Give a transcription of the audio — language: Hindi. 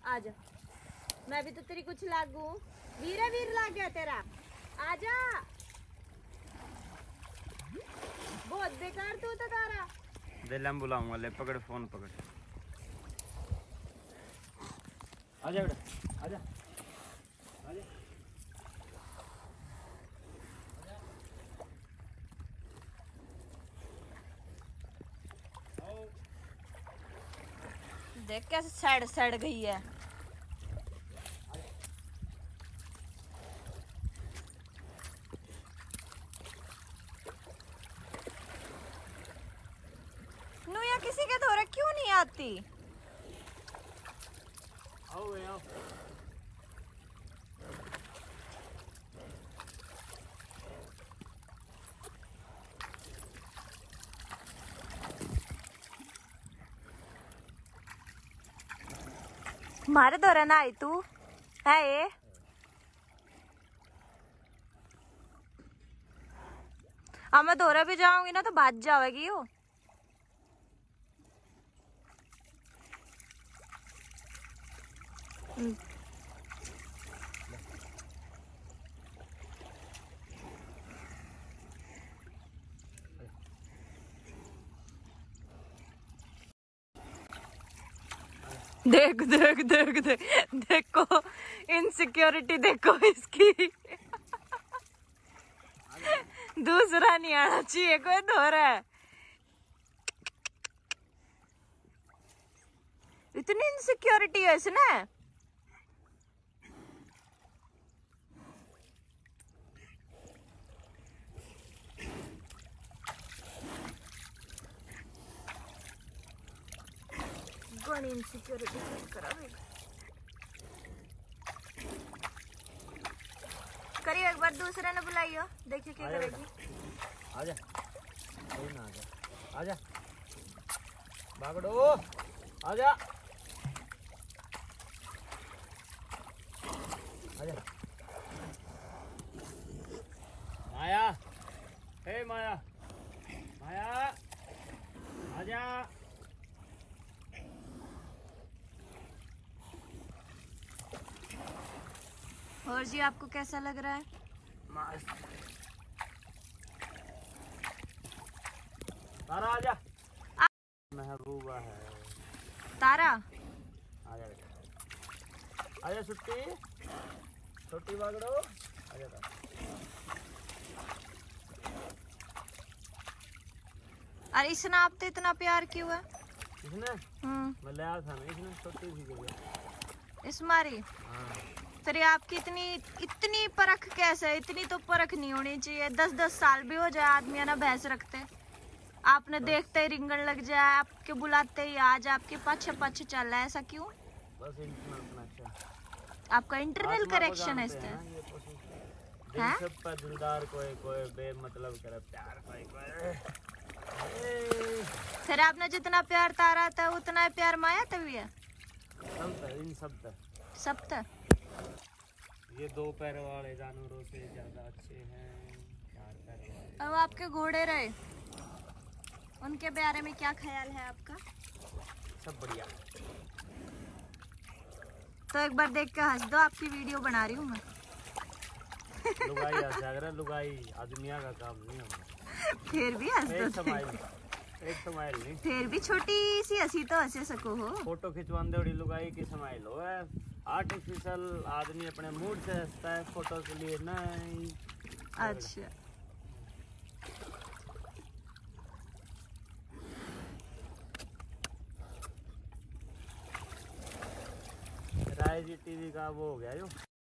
आजा, मैं भी तो तेरी कुछ लागू। वीर लाग गया तेरा, आजा। बहुत बेकार तू तो तारा। दिल्ली बुलाऊंगा, ले पकड़ फोन पकड़। आजा बेटा, आजा आजा। देख कैसे सड़ गई है। नुया किसी के धोरे क्यों नहीं आती? आओ आओ। मारे धोरे ना आई तू है ये? अब मैं धोरे भी जाऊंगी ना तो भाग जाएगी वो। देख देख देख देख देखो इनसिक्योरिटी, देखो इसकी। दूसरा नहीं आना चाहिए, कोई धोरा है। इतनी इनसिक्योरिटी है इसने। इनसिक्योरिटी करिए, एक बार दूसरे ने बुलाइयो, देखिए क्या करेगी। आजा ना, आजा आजा भागड़ो, आजा आजा। माया, हे माया, माया आजा। और जी आपको कैसा लग रहा है? तारा आजा। महबूबा है तारा, आजा बेटा, आजा छुट्टी छोटी बागड़ो, आजा तारा। अरे इसने आप तो इतना प्यार क्यों है? इसने मैं ले आया था ना, इसने छोटी सी गई इस मारी। हाँ। तेरे आपकी इतनी परख कैसे? इतनी तो परख नहीं होनी चाहिए। 10-10 साल भी हो जाए आदमी ना भैंस रखते, आपने देखते ही रिंगण लग जाए, आपके बुलाते ही आज आपके पाछे पाछे चल रहा है, ऐसा क्यों? बस आपका इंटरनल करेक्शन है इससे। दिल सब पर दिलदार कोई कोई बेमतलब करे प्यार कोई कोई। फिर आपने जितना प्यार तारा था उतना प्यार माया तभी है। सब था। ये 2 पैर वाले जानवरों से ज्यादा अच्छे हैं 4 पैर वाले। अब आपके घोड़े रहे, उनके बारे में क्या ख्याल है आपका? सब बढ़िया। तो एक बार देख के हंस दो, आपकी वीडियो बना रही हूँ मैं। लुगाई हंसा, लुगाई आदमिया का काम नहीं है। फिर भी हंस दो। एक स्माइल नहीं, फिर भी छोटी सी हंसी तो हंसे सको हो। फोटो खिंचवाने बड़ी लुगाई की स्माइल हो है। आर्टिफिशियल आदमी अपने मूड से हंसता है, फोटो के लिए नहीं। अच्छा, राय जी टीवी का वो हो गया जो